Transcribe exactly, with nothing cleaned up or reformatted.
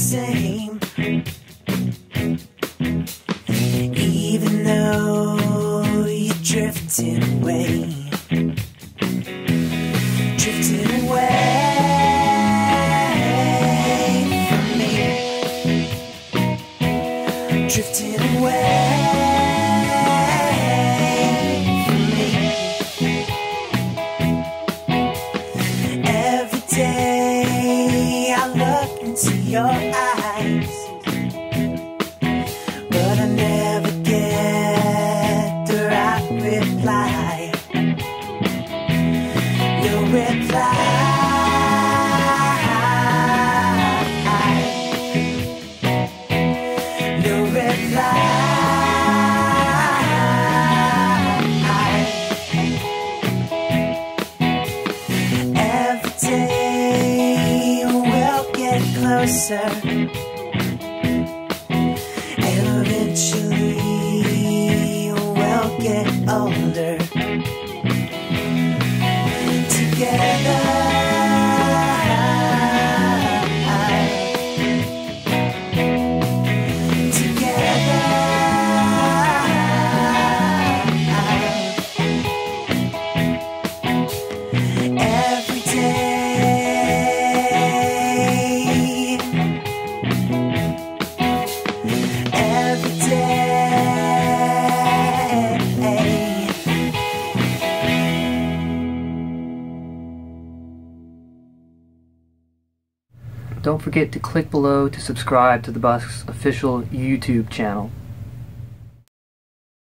same. Even though you're drifting away, drifting away from me, drifting away from me. Every day I look into your eyes, but I never get the right reply. No reply. No reply. Every day we'll get closer, and eventually we'll get older together. Together. Every day. Every day. Don't forget to click below to subscribe to the Busks official YouTube channel.